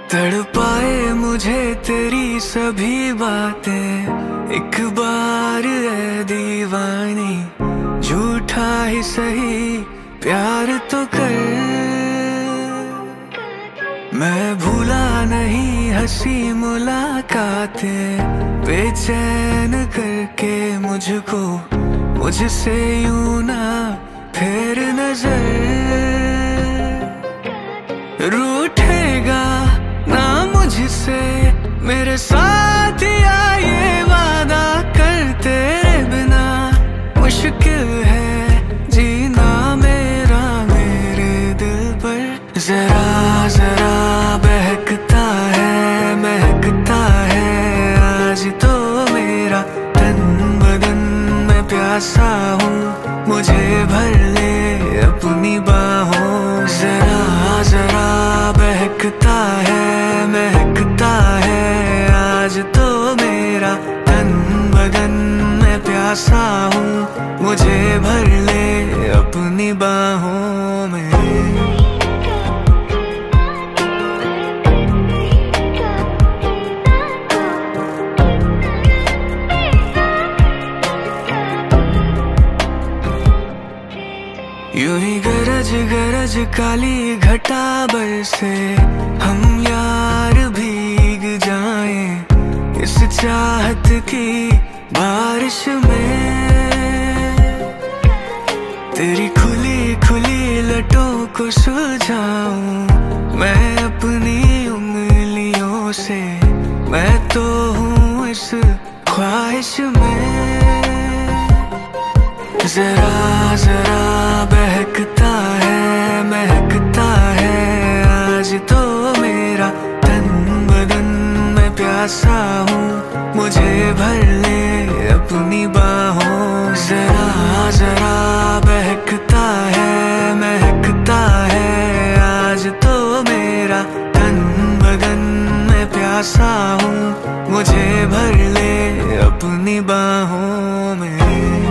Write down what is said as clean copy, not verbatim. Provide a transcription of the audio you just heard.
तड़पाए मुझे तेरी सभी बातें, एक बार ऐ दीवानी झूठा ही सही प्यार तो कर। मैं भूला नहीं हंसी मुलाकातें, बेचैन करके मुझको मुझसे यूं ना फेर नजर। रूठेगा ना मुझसे मेरे साथ या ये वादा कर, तेरे बिना मुश्किल है जीना मेरा मेरे दिल पर। जरा जरा बहकता है महकता है आज तो मेरा तन बदन, मैं प्यासा हूँ मुझे भर ले अपनी बाहों। जरा जरा बहकता है महकता है आज तो मेरा तन बदन, मैं प्यासा हूँ मुझे भर ले अपनी बाहों में। यूं ही गरज गरज काली घटा बरसे, हम यार भीग जाएं इस चाहत की बारिश में। तेरी खुली खुली लटों को सुलझाऊं मैं अपनी उंगलियों से, मैं तो हूँ इस ख्वाहिश में। जरा जरा बहकता है महकता है आज तो मेरा तन बदन, मैं प्यासा हूँ मुझे भर ले अपनी बाहों। जरा जरा बहकता है महकता है आज तो मेरा तन बदन, मैं प्यासा हूँ मुझे भर ले अपनी बाहों में।